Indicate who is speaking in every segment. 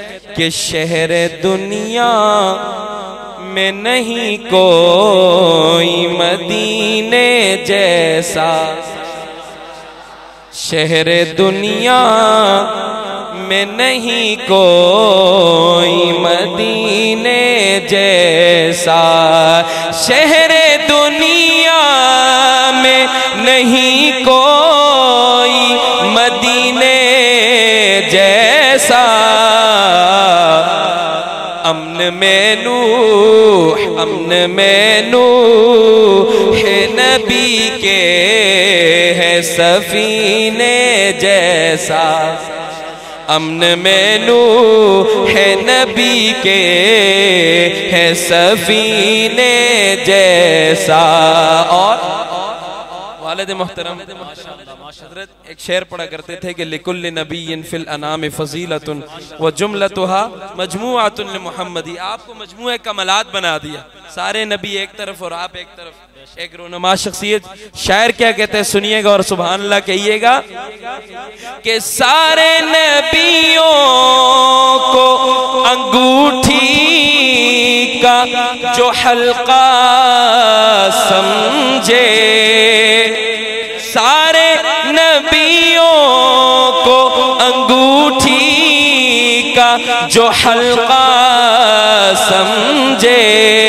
Speaker 1: کہ شہر دنیا میں نہیں کوئی مدینے جیسا، شہر دنیا میں نہیں کوئی مدینے جیسا، شہر دنیا میں نہیں کوئی مدینے جیسا، امن میں نوح ہے نبی کے ہے سفینے جیسا، امن میں نوح ہے نبی کے ہے سفینے جیسا۔ اور والد محترم حضرت ایک شعر پڑھا کرتے تھے کہ لِكُلِّ نَبِيٍّ فِي الْأَنَامِ فَضِيلَةٌ وَجُمْلَتُهَا مَجْمُوعَةٌ لِمُحَمَّدِ، آپ کو مجموعہ کمالات بنا دیا، سارے نبی ایک طرف اور آپ ایک طرف، ایک رونما شخصیت۔ شاعر کیا کہتے ہیں سنیے گا اور سبحان اللہ کہیے گا کہ سارے نبیوں کو انگوٹھی کا جو حلقہ سمجھے، سارے نبیوں کو انگوٹھی کا جو حلقہ سمجھے،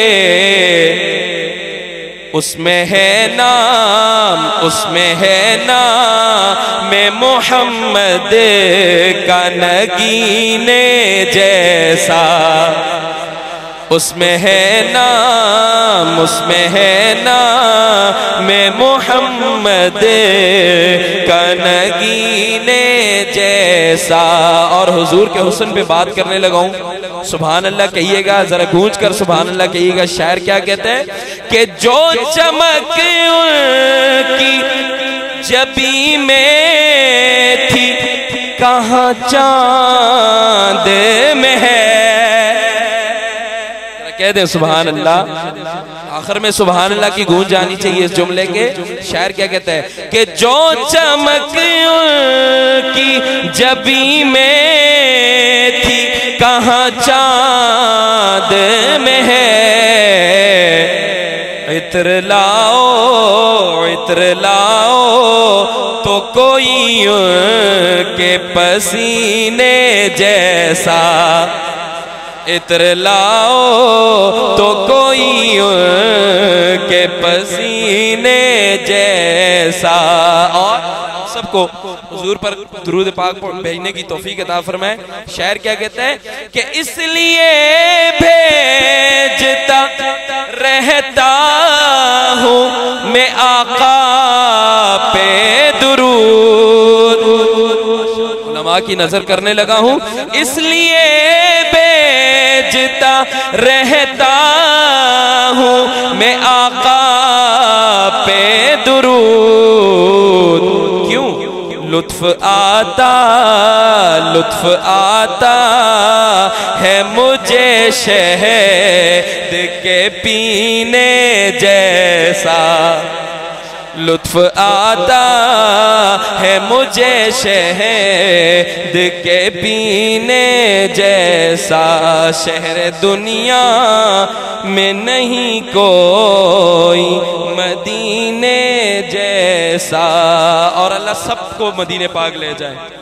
Speaker 1: اس میں ہے نام، اس میں ہے نام محمد کا نگینے جیسا، اس میں ہے نام، اس میں ہے نام محمد کا نگینے جیسا۔ اور حضور کے حسن پہ بات کرنے لگا ہوں، سبحان اللہ کہیے گا، ذرا گونج کر سبحان اللہ کہیے گا۔ شاعر کیا کہتے ہیں کہ جو چمک ان کی جبی میں تھی کہاں چاند میں ہے، کہہ دیں سبحان اللہ، آخر میں سبحان اللہ کی گونج آنی چاہیے اس جملے کے۔ شاعر کیا کہتا ہے کہ جو چمک ان کی جبی میں تھی کہاں چاند میں ہے، عطر لاؤ عطر لاؤ تو کوئی ان کے پسینے جیسا، عطر لاؤ تو کوئی ان کے پسینے جیسا۔ اور سب کو حضور پر درود پاک بھیجنے کی توفیق عطا فرمائے۔ شاعر کیا کہتا ہے کہ اس لیے بھیجتا رہتا ہوں میں آقا پہ درود، علماء کی نظر کرنے لگا ہوں، اس لیے بھیجتا رہتا ہوں میں آقا پہ درود، کیوں؟ لطف آتا ہے مجھے شہد کے پینے جیسا، لطف آتا ہے مجھے شہد کے پینے جیسا، شہر دنیا میں نہیں کوئی مدینے جیسا۔ اور اللہ سب کو مدینے پاک لے جائے۔